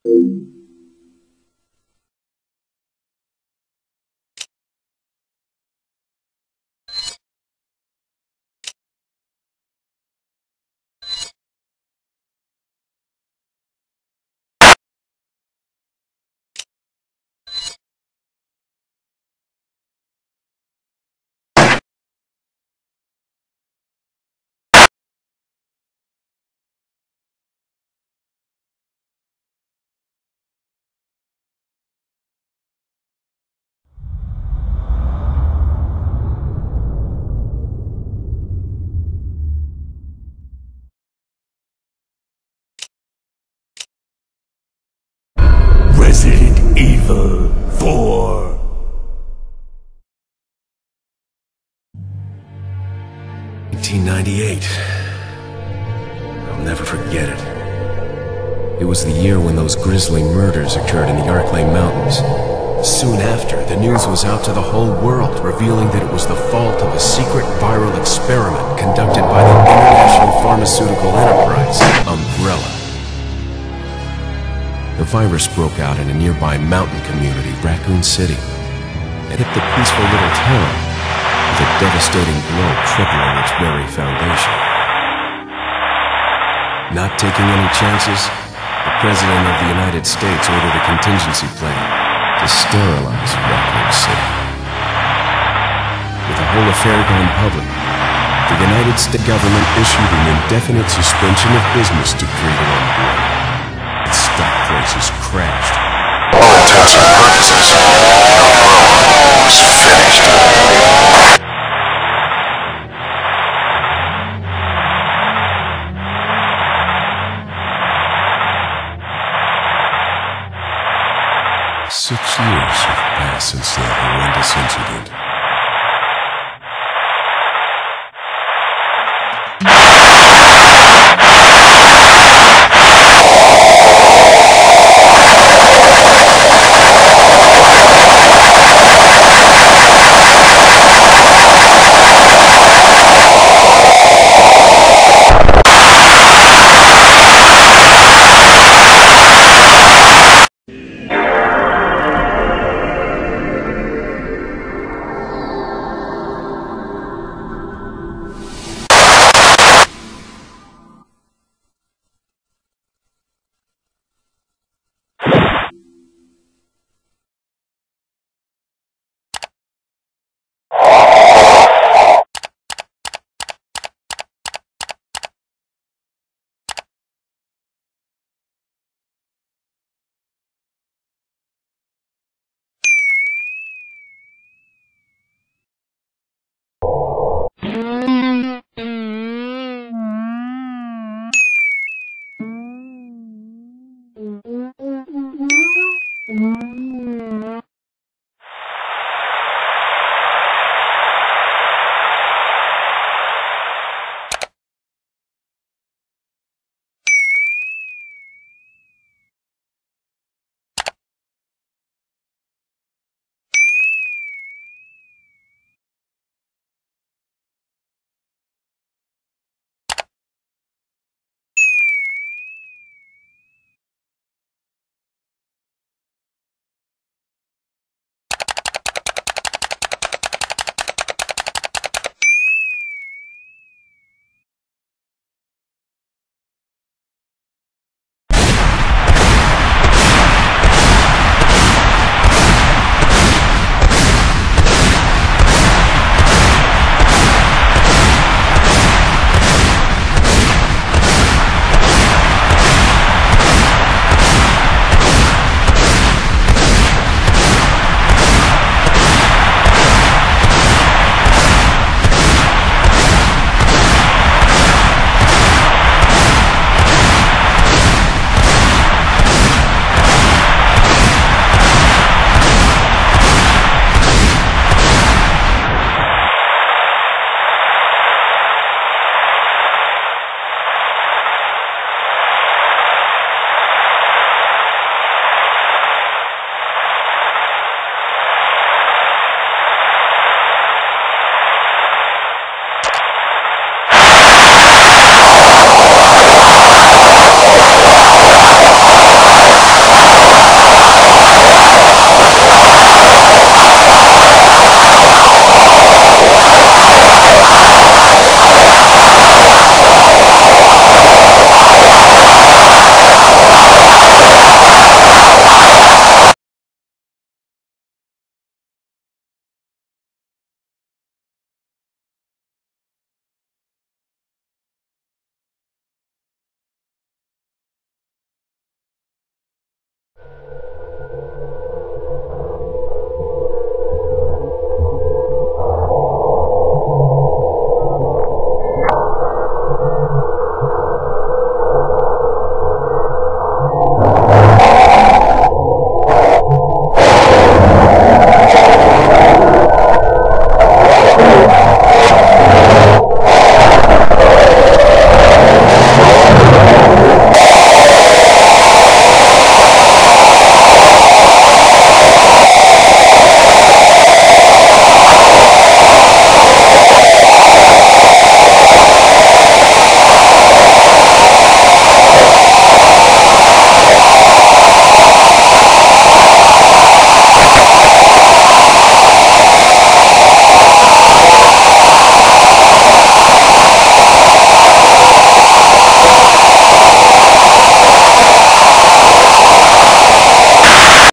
Resident Evil 4. $1998. I'll never forget it. It was the year when those grisly murders occurred in the Arklay Mountains. Soon after, the news was out to the whole world, revealing that it was the fault of a secret viral experiment conducted by the international pharmaceutical enterprise, Umbrella. The virus broke out in a nearby mountain community, Raccoon City. It hit the peaceful little town with a devastating blow crippling its very foundation. Not taking any chances, the President of the United States ordered a contingency plan to sterilize Raccoon City. With the whole affair gone public, the United States government issued an indefinite suspension of business decree to Umbrella. Its stock prices crashed. For all intents and purposes, Umbrella was finished. Six years have passed since that horrendous incident.